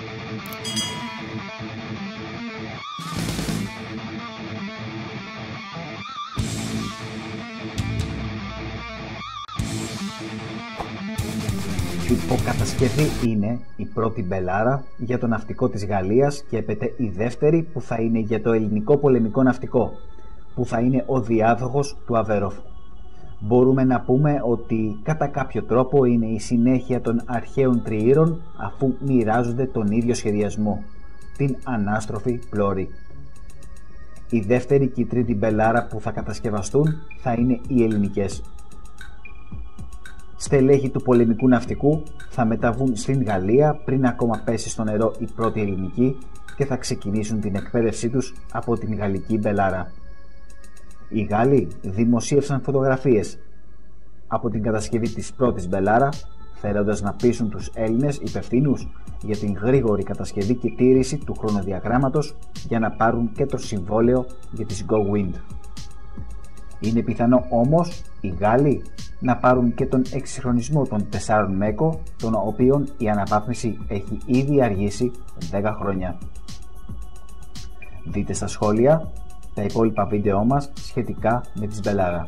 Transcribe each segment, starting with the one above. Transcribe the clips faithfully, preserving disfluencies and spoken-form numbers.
Υποκατασκευή είναι η πρώτη μπελάρα για το ναυτικό της Γαλλίας και έπεται η δεύτερη που θα είναι για το ελληνικό πολεμικό ναυτικό, που θα είναι ο διάδοχος του Αβερόφ. Μπορούμε να πούμε ότι κατά κάποιο τρόπο είναι η συνέχεια των αρχαίων τριήρων, αφού μοιράζονται τον ίδιο σχεδιασμό, την ανάστροφη πλώρη. Η δεύτερη και η τρίτη μπελάρα που θα κατασκευαστούν θα είναι οι ελληνικές. Στελέχη του πολεμικού ναυτικού θα μεταβούν στην Γαλλία πριν ακόμα πέσει στο νερό η πρώτη ελληνική και θα ξεκινήσουν την εκπαίδευσή τους από την γαλλική μπελάρα. Οι Γάλλοι δημοσίευσαν φωτογραφίες από την κατασκευή της πρώτης μπελάρα, θέλοντας να πείσουν τους Έλληνες υπευθύνους για την γρήγορη κατασκευή και τήρηση του χρονοδιαγράμματος για να πάρουν και το συμβόλαιο για τις Go Wind. Είναι πιθανό όμως οι Γάλλοι να πάρουν και τον εξυγχρονισμό των τεσσάρων Μέκο, των οποίων η αναβάθμιση έχει ήδη αργήσει δέκα χρόνια. Δείτε στα σχόλια τα υπόλοιπα βίντεό μας σχετικά με τη μπελάρα.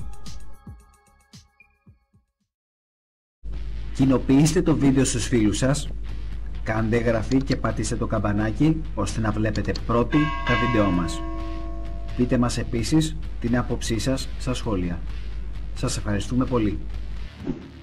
Κοινοποιήστε το βίντεο στους φίλους σας, κάντε εγγραφή και πατήστε το καμπανάκι ώστε να βλέπετε πρώτοι τα βίντεό μας. Πείτε μας επίσης την άποψή σας στα σχόλια. Σας ευχαριστούμε πολύ.